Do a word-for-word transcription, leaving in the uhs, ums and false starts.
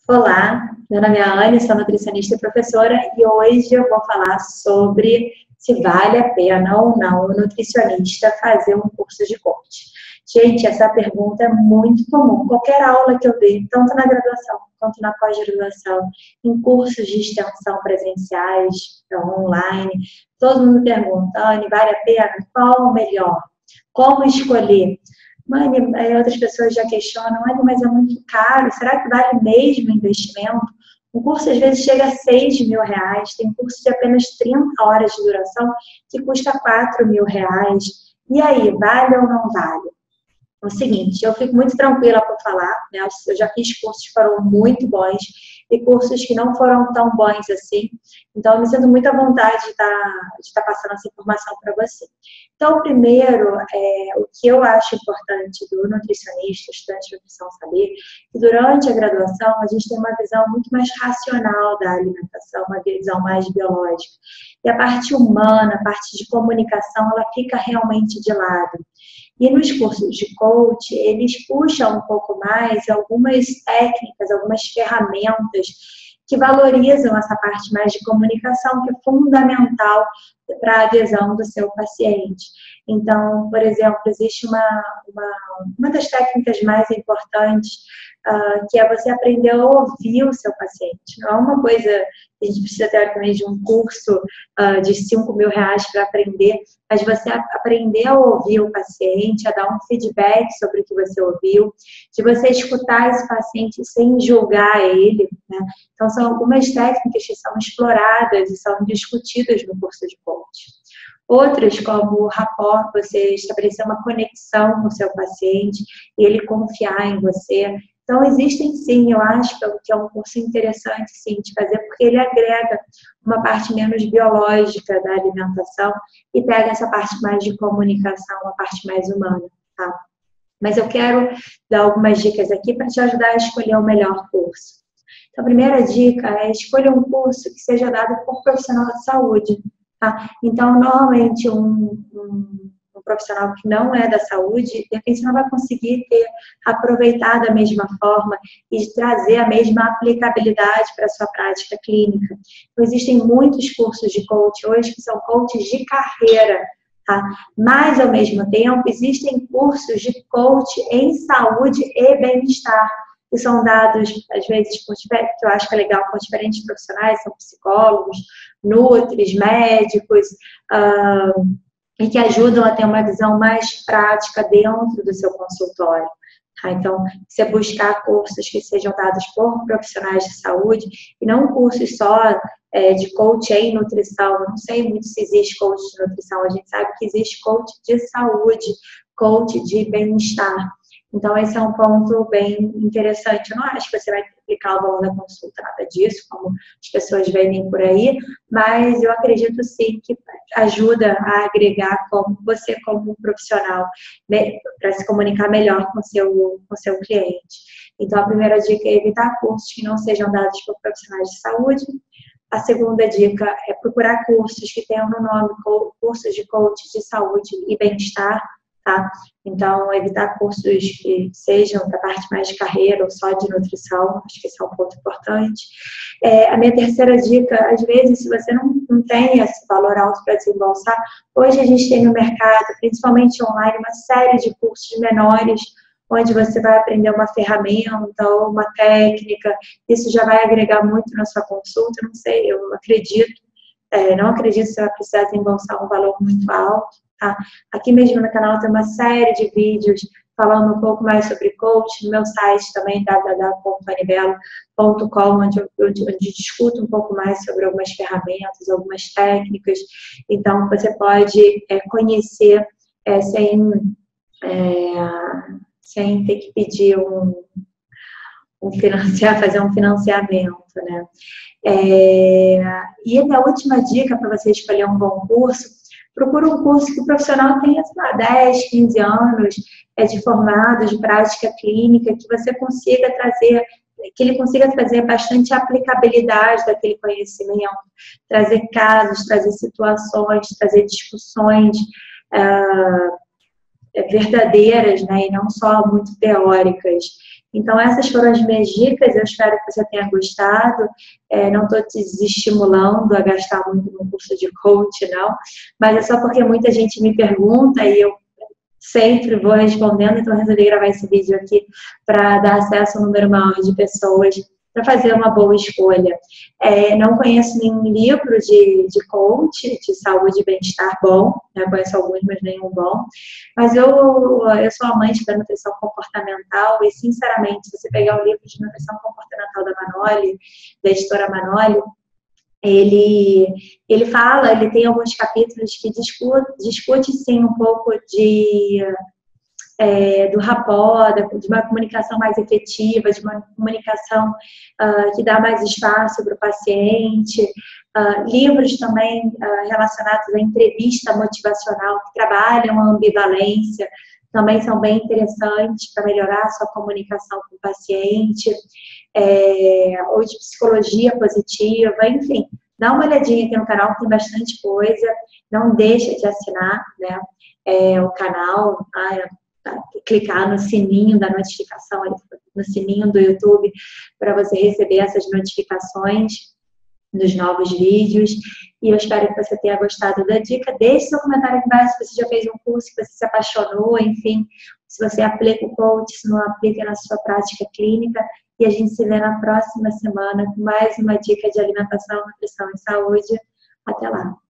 Olá, meu nome é Anne, sou nutricionista e professora e hoje eu vou falar sobre se vale a pena ou não o nutricionista fazer um curso de coach. Gente, essa pergunta é muito comum. Qualquer aula que eu dê, tanto na graduação quanto na pós-graduação, em cursos de extensão presenciais, online, todo mundo pergunta, Anne, vale a pena? Qual o melhor? Como escolher? Mãe, aí outras pessoas já questionam, Anne, mas é muito caro, será que vale mesmo o investimento? Um curso às vezes chega a seis mil reais, tem curso de apenas trinta horas de duração que custa quatro mil reais. E aí, vale ou não vale? É o seguinte, eu fico muito tranquila por falar, né? Eu já fiz cursos que foram muito bons e cursos que não foram tão bons assim. Então, eu me sinto muito à vontade de estar, de estar passando essa informação para você. Então, primeiro, é, o que eu acho importante do nutricionista, estudante de nutrição saber, que durante a graduação a gente tem uma visão muito mais racional da alimentação, uma visão mais biológica. E a parte humana, a parte de comunicação, ela fica realmente de lado. E nos cursos de coach, eles puxam um pouco mais algumas técnicas, algumas ferramentas que valorizam essa parte mais de comunicação, que é fundamental para a adesão do seu paciente. Então, por exemplo, existe uma, uma, uma das técnicas mais importantes, uh, que é você aprender a ouvir o seu paciente. Não é uma coisa que a gente precisa, teoricamente, de um curso uh, de cinco mil reais para aprender, mas você aprender a ouvir o paciente, a dar um feedback sobre o que você ouviu, de você escutar esse paciente sem julgar ele, né? Então, são algumas técnicas que são exploradas e são discutidas no curso de coach. Outras, como o rapport, você estabelecer uma conexão com o seu paciente e ele confiar em você. Então, existem sim, eu acho que é um curso interessante sim de fazer, porque ele agrega uma parte menos biológica da alimentação e pega essa parte mais de comunicação, uma parte mais humana, tá? Mas eu quero dar algumas dicas aqui para te ajudar a escolher o melhor curso. Então, a primeira dica é escolha um curso que seja dado por profissional de saúde. Tá? Então, normalmente, um, um, um profissional que não é da saúde, de repente, não vai conseguir ter aproveitado da mesma forma e trazer a mesma aplicabilidade para a sua prática clínica. Então, existem muitos cursos de coach hoje que são coaches de carreira, tá? Mas, ao mesmo tempo, existem cursos de coach em saúde e bem-estar, que são dados, às vezes, por, que eu acho que é legal, com diferentes profissionais, são psicólogos, nutris, médicos, uh, e que ajudam a ter uma visão mais prática dentro do seu consultório. Tá? Então, você buscar cursos que sejam dados por profissionais de saúde, e não cursos só é, de coach em nutrição. Eu não sei muito se existe coach de nutrição, a gente sabe que existe coach de saúde, coach de bem-estar. Então, esse é um ponto bem interessante. Eu não acho que você vai triplicar o valor da consulta, nada disso, como as pessoas vendem por aí, mas eu acredito sim que ajuda a agregar como você como profissional, né, para se comunicar melhor com o seu, com seu cliente. Então, a primeira dica é evitar cursos que não sejam dados por profissionais de saúde. A segunda dica é procurar cursos que tenham no nome cursos de coach de saúde e bem-estar. Tá? Então, evitar cursos que sejam da parte mais de carreira ou só de nutrição, acho que esse é um ponto importante. É, a minha terceira dica, às vezes, se você não, não tem esse valor alto para desembolsar, hoje a gente tem no mercado, principalmente online, uma série de cursos menores, onde você vai aprender uma ferramenta ou uma técnica, isso já vai agregar muito na sua consulta, não sei, eu acredito, é, não acredito que você vai precisar desembolsar um valor muito alto. Tá? Aqui mesmo no canal tem uma série de vídeos falando um pouco mais sobre coach, no meu site também, w w w ponto anibelo ponto com, onde eu, onde eu discuto um pouco mais sobre algumas ferramentas, algumas técnicas. Então, você pode é, conhecer é, sem, é, sem ter que pedir um, um financiar, fazer um financiamento, né? É, e a última dica para você escolher um bom curso, procura um curso que o profissional tenha, sei lá, dez, quinze anos é, de formado, de prática clínica, que você consiga trazer, que ele consiga trazer bastante aplicabilidade daquele conhecimento, trazer casos, trazer situações, trazer discussões uh, verdadeiras, né, e não só muito teóricas. Então, essas foram as minhas dicas, eu espero que você tenha gostado. É, não estou te desestimulando a gastar muito no curso de coach, não, mas é só porque muita gente me pergunta e eu sempre vou respondendo, então resolvi gravar esse vídeo aqui para dar acesso a um número maior de pessoas para fazer uma boa escolha. É, não conheço nenhum livro de, de coach, de saúde e bem-estar bom, né? Conheço alguns, mas nenhum bom. Mas eu, eu sou amante da nutrição comportamental e, sinceramente, se você pegar o livro de nutrição comportamental da Manoli, da editora Manoli, ele, ele fala, ele tem alguns capítulos que discute, discute sim um pouco de, é, do rapport, de uma comunicação mais efetiva, de uma comunicação uh, que dá mais espaço para o paciente. Uh, livros também uh, relacionados à entrevista motivacional, que trabalham a ambivalência, também são bem interessantes para melhorar a sua comunicação com o paciente. É, ou de psicologia positiva, enfim, dá uma olhadinha aqui no canal, tem bastante coisa, não deixa de assinar, né, é, o canal, tá, clicar no sininho da notificação, no sininho do YouTube, para você receber essas notificações dos novos vídeos, e eu espero que você tenha gostado da dica. Deixe seu comentário aqui embaixo se você já fez um curso, se você se apaixonou, enfim, se você aplica o coach, se não aplica na sua prática clínica. E a gente se vê na próxima semana com mais uma dica de alimentação, nutrição e saúde. Até lá!